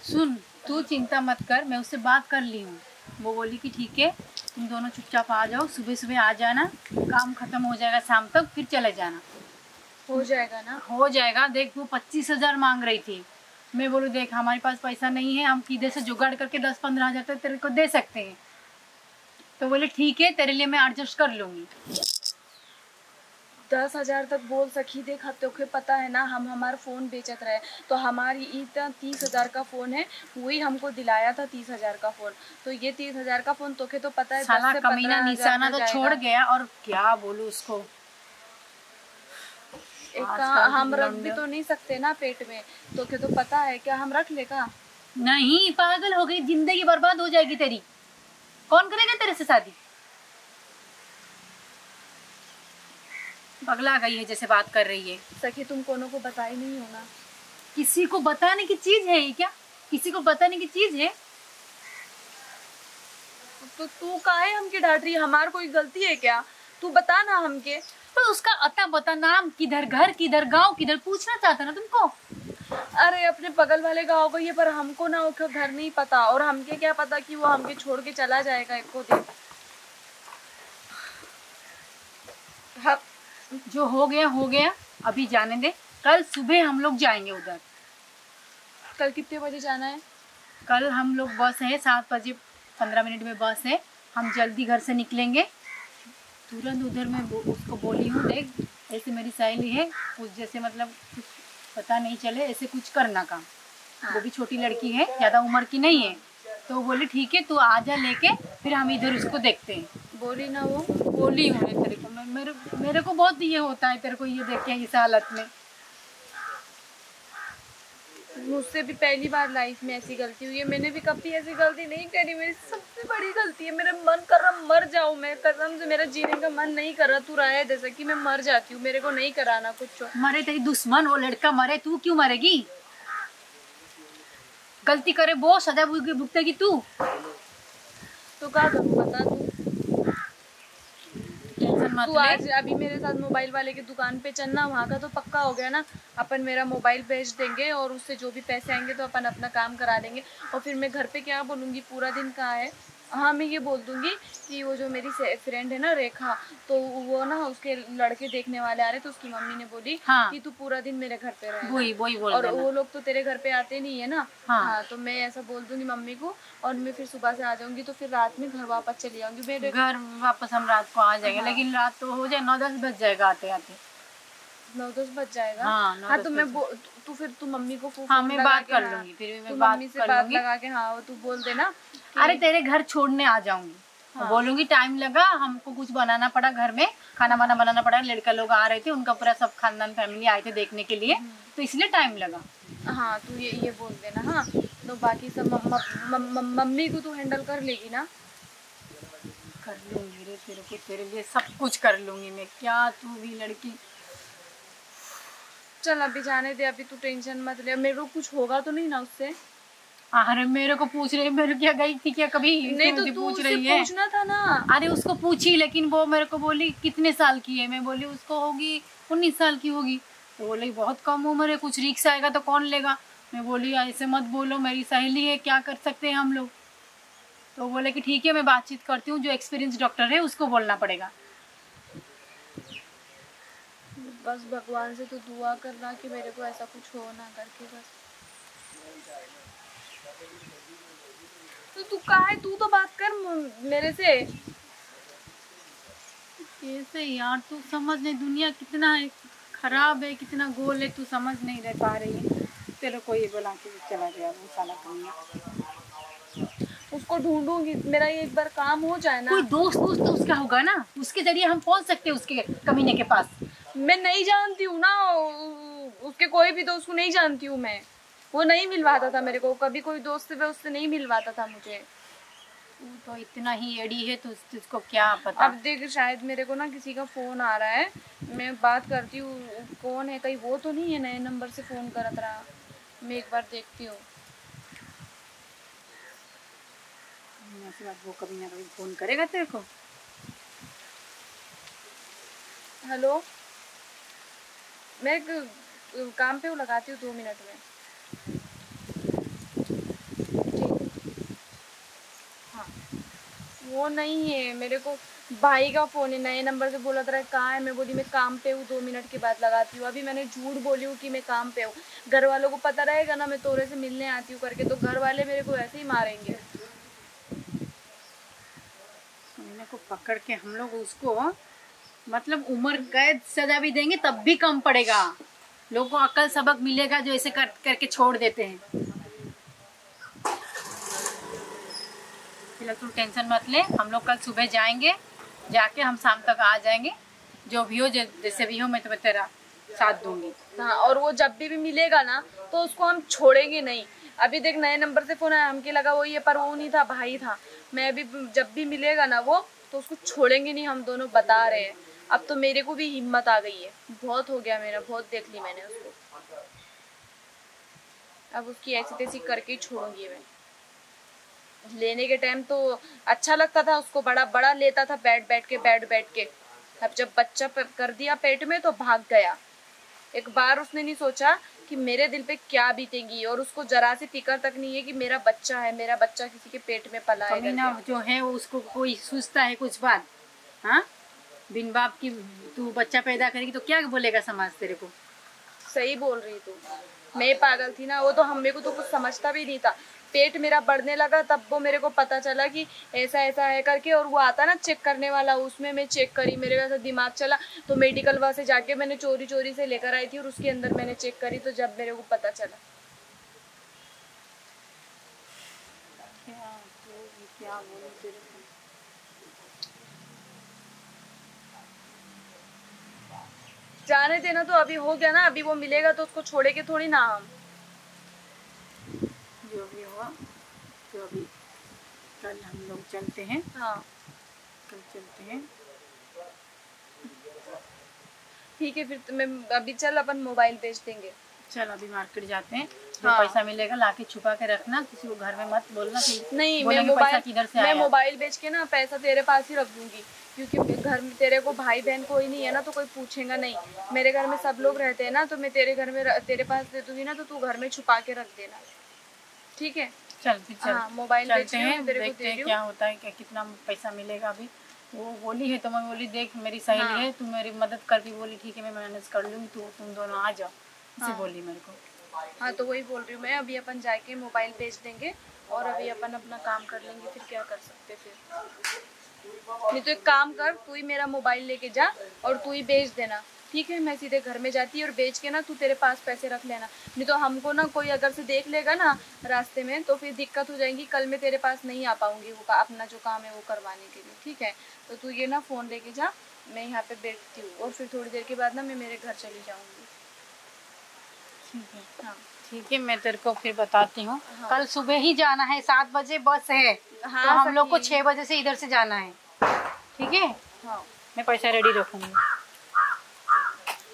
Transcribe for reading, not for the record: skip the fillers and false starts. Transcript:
सुन, तू चिंता मत कर, मैं उससे बात कर ली हूँ। वो बोली कि ठीक है, तुम दोनों चुपचाप आ जाओ, सुबह सुबह आ जाना, काम खत्म हो जाएगा शाम तक, फिर चले जाना। हो जाएगा ना? हो जाएगा। देख वो 25,000 मांग रही थी। मैं बोलूँ देख हमारे पास पैसा नहीं है, हम किधर से जुगाड़ करके 10-15 हज़ार तक तेरे को दे सकते हैं। तो बोले ठीक है, तेरे लिए मैं एडजस्ट कर लूँगी। 10,000 तक बोल सकी। देख तोखे पता है ना, हम हमारा फ़ोन बेचत रहे तो हमारी इतना 30,000 का फ़ोन है, वही हमको दिलाया था 30,000 का फ़ोन। तो ये 30,000 का फ़ोन तोखे तो पता है साला कमीना निशाना तो छोड़ गया, और क्या बोलूं उसको। एक हम रख भी तो नहीं सकते ना पेट में, तोखे तो पता है। क्या हम रख लेगा? नहीं, पागल हो गई, जिंदगी बर्बाद हो जाएगी तेरी। कौन करेगा तेरे से शादी? पगला गई है जैसे बात कर रही है। सखी तुम कोनो को बताई नहीं हो ना? किसी को बताने की चीज है ये क्या? किसी को बताने की चीज है? तो तू काहे हमके डांट रही है? हमार कोई गलती है क्या? तू बता ना हमके। तो उसका अता बता, नाम किधर, घर किधर, गांव किधर, पूछना चाहता ना तुमको। अरे अपने बगल वाले गाँव गई है, पर हमको ना उसका घर नहीं पता, और हमके क्या पता कि वो हमके छोड़ के चला जाएगा एको दिन। हाँ, जो हो गया, अभी जाने दे। कल सुबह हम लोग जाएंगे उधर। कल कितने बजे जाना है? कल हम लोग बस है 7 बजे 15 मिनट में बस है। हम जल्दी घर से निकलेंगे तुरंत। उधर मैं उसको बोली हूँ, देख ऐसे मेरी सहेली है, कुछ जैसे मतलब कुछ पता नहीं चले, ऐसे कुछ करना काम। वो भी छोटी लड़की है, ज़्यादा उम्र की नहीं है। तो बोली ठीक है, तू आ जा लेके, फिर हम इधर उसको देखते हैं। बोली ना वो? बोली हूँ तेरे को, मेरे को बहुत ये होता है तेरे को ये देख के इस हालत में। मुझसे भी पहली बार लाइफ में ऐसी गलती हुई है। मैंने भी कभी ऐसी गलती नहीं करी। मेरी सबसे बड़ी गलती है। मेरा मन कर रहा मर जाऊं मैं, कसम से मेरा जीने का मन नहीं कर रहा। तू रहा है जैसा कि मैं मर जाती हूँ, मेरे को नहीं कराना कुछ। मरे तेरी दुश्मन, वो लड़का मरे, तू क्यों मरेगी? गलती करे वो सजा भुगतेगी तू। तो क्या करूँ बता तू? तू आज अभी मेरे साथ मोबाइल वाले की दुकान पे चलना, वहाँ का तो पक्का हो गया ना। अपन मेरा मोबाइल भेज देंगे और उससे जो भी पैसे आएंगे तो अपन अपना काम करा देंगे। और फिर मैं घर पे क्या बोलूँगी, पूरा दिन कहाँ है? हाँ मैं ये बोल दूँगी कि वो जो मेरी फ्रेंड है ना रेखा, तो वो ना उसके लड़के देखने वाले आ रहे, तो उसकी मम्मी ने बोली हाँ। कि तू पूरा दिन मेरे घर पे रहेगा। वही बोल और देना। वो लोग तो तेरे घर पे आते नहीं है ना। हाँ। तो मैं ऐसा बोल दूंगी मम्मी को, और मैं फिर सुबह से आ जाऊंगी, तो फिर रात में घर वापस चली जाऊंगी। मेरे घर वापस हम रात को आ जाएंगे। हाँ। लेकिन रात तो हो जाए 9-10 बज जाएगा आते आते। 9-10 बज जाएगा? हाँ, तो मैं तू फिर तू मम्मी को फोन हाँ, मैं बात कर लूंगी। फिर मैं मम्मी से बात लगा के हाँ तू बोल देना। अरे तेरे घर छोड़ने आ जाऊंगी। हाँ। बोलूंगी टाइम लगा, हमको कुछ बनाना पड़ा, घर में खाना वाना बनाना पड़ा। लड़का लोग आ रहे थे, उनका पूरा सब खानदान फैमिली आए थे देखने के लिए, तो इसलिए टाइम लगा। हाँ तू ये बोल देना। हाँ तो बाकी सब मम्मी को तू हैंडल कर लेगी ना? कर लूंगी रे, तेरे लिए सब कुछ कर लूंगी मैं। क्या तू भी लड़की। चल अभी जाने दे, अभी तू टेंशन मत ले। मेरे को कुछ होगा तो नहीं ना उससे? अरे मेरे को पूछ रही, मेरे क्या गई थी क्या कभी? नहीं तो तू पूछ रही है। पूछना था ना। अरे उसको पूछी, लेकिन वो मेरे को बोली कितने साल की है। मैं बोली उसको होगी 19 साल की होगी। तो बोली बहुत कम उम्र है, कुछ रिक्स आएगा तो कौन लेगा। मैं बोली ऐसे मत बोलो, मेरी सहेली है, क्या कर सकते हैं हम लोग। तो बोले कि ठीक है मैं बातचीत करती हूँ, जो एक्सपीरियंस डॉक्टर है उसको बोलना पड़ेगा। बस भगवान से तो दुआ करना कि मेरे को ऐसा कुछ हो ना करके बस। तो तू कहाँ है? तू तो बात कर मेरे से। कैसे यार, तू समझ नहीं, दुनिया कितना खराब है, कितना गोल है, तू समझ नहीं रह पा रही है। तेरे को ये बोला कि चला गया वो साला कमीना। उसको ढूंढूंगी, मेरा ये एक बार काम हो जाए ना। कोई दोस्त तो उसका होगा ना, उसके जरिए हम पहुंच सकते हैं उसके कमीने के पास। मैं नहीं जानती हूँ ना उसके कोई भी दोस्त को, नहीं जानती हूँ मैं। वो नहीं मिलवाता था मेरे को कभी, कोई दोस्त से उससे नहीं मिलवाता था मुझे। तो इतना ही एडी है तो तुझको क्या पता। अब देख शायद मेरे को ना किसी का फोन आ रहा है, मैं बात करती हूँ। कौन है? कहीं वो तो नहीं है नए नंबर से फोन करत रहा? मैं एक बार देखती हूँ। वो कभी ना कभी फोन करेगा तेरे को। हेलो, मैं काम पे लगाती हूँ 2 मिनट में। फोन नहीं है मेरे को, भाई का फोन है, नए नंबर से बोला था कहाँ है, मैं बोली मैं काम पे हूँ, 2 मिनट के बाद लगाती हूँ। अभी मैंने झूठ बोली हूँ कि मैं काम पे हूँ, घर वालों को पता रहेगा ना मैं तोरे से मिलने आती हूँ करके, तो घर वाले मेरे को ऐसे ही मारेंगे। सोनीना को पकड़ के हम लोग उसको मतलब उम्र कैद सजा भी देंगे तब भी कम पड़ेगा। लोगों को अकल सबक मिलेगा जो ऐसे करके छोड़ देते हैं। फिलहाल तुम टेंशन मत ले, हम लोग कल सुबह जाएंगे, जाके हम शाम तक आ जाएंगे। जो भी हो जैसे भी हो मैं तुम्हें तेरा साथ दूंगी। हाँ, और वो जब भी मिलेगा ना तो उसको हम छोड़ेंगे नहीं। अभी देख नए नंबर से फोन आया, हमके लगा वो ये, पर वो नहीं था, भाई था। मैं अभी जब भी मिलेगा ना वो, तो उसको छोड़ेंगे नहीं हम दोनों, बता रहे हैं। अब तो मेरे को भी हिम्मत आ गई है, बहुत हो गया मेरा, बहुत देख ली मैंने उसको। अब उसकी ऐसी तैसी करके ही छोड़ूंगी मैं। लेने के टाइम तो अच्छा लगता था उसको, बड़ा बड़ा लेता था बैठ बैठ के। अब जब बच्चा कर दिया पेट में तो भाग गया। एक बार उसने नहीं सोचा कि मेरे दिल पे क्या बीतेगी, और उसको जरा सी फिक्र तक नहीं है कि मेरा बच्चा है, मेरा बच्चा किसी के पेट में पला है। कमीना जो है वो उसको कोई सोचता है कुछ बात। हाँ, बिन बाप की तू बच्चा पैदा करेगी तो क्या बोलेगा समाज तेरे को। सही बोल रही तू, मैं पागल थी ना, वो तो मेरे को तो कुछ समझता भी नहीं था। पेट मेरा बढ़ने लगा तब वो मेरे को पता चला कि ऐसा ऐसा है करके, और वो आता ना चेक करने वाला, उसमें मैं चेक करी, मेरे वैसा दिमाग चला तो मेडिकल वहाँ से जाके मैंने चोरी चोरी से लेकर आई थी, और उसके अंदर मैंने चेक करी, तो जब मेरे को पता चला। क्या बोलूं तेरे को। जाने देना, तो अभी हो गया ना, अभी वो मिलेगा तो उसको छोड़ेंगे थोड़ी ना हम। जो भी हुआ तो अभी कल हम लोग चलते हैं। हाँ कल चलते हैं, ठीक है, फिर मैं अभी चल अपन मोबाइल बेच देंगे। चल अभी मार्केट जाते हैं। जो हाँ। पैसा मिलेगा लाके छुपा के रखना, किसी को घर में मत बोलना कि नहीं, बोलेंगे पैसा किधर से आया। मैं मोबाइल बेच के ना पैसा तेरे पास ही रख दूंगी, क्योंकि घर में तेरे को भाई बहन कोई नहीं है ना, तो कोई पूछेगा नहीं। मेरे घर में सब लोग रहते हैं ना, तो मैं तेरे घर में तेरे पास दे दूंगी ना, तो तू घर में छुपा के रख देना, ठीक है। चल फिर चल। हाँ, मोबाइल चलते हैं, तेरे को देखते दे हैं रही क्या हूँ। होता है, क्या कितना पैसा मिलेगा। अभी वो बोली है तो मैं बोली देख मेरी सहेली हाँ। है, तू मेरी मदद कर दी, बोली ठीक है मैं मैनेज कर लूँगी, तू तुम दोनों आ जाओ, इसे हाँ। बोली मेरे को। हाँ, तो वही बोल रही हूँ मैं, अभी अपन जाके मोबाइल बेच देंगे और अभी अपन अपना काम कर लेंगे, फिर क्या कर सकते फिर। नहीं तो एक काम कर, तू ही मेरा मोबाइल लेके जा और तू ही बेच देना, ठीक है। मैं सीधे घर में जाती है और बेच के ना तू तेरे पास पैसे रख लेना, नहीं तो हमको ना कोई अगर से देख लेगा ना रास्ते में तो फिर दिक्कत हो जाएगी। कल मैं तेरे पास नहीं आ पाऊंगी वो अपना जो काम है वो करवाने के लिए, ठीक है। तो तू ये ना फ़ोन लेके जा, मैं यहाँ पे बैठती हूँ और फिर थोड़ी देर के बाद ना मैं मेरे घर चली जाऊँगी। ठीक है, हाँ ठीक है, मैं तेरे को फिर बताती हूँ। हाँ। कल सुबह ही जाना है, 7 बजे बस है। हाँ, तो हम लोग को सखी। 6 बजे से इधर से जाना है, ठीक है। हाँ मैं पैसा रेडी रखूंगी।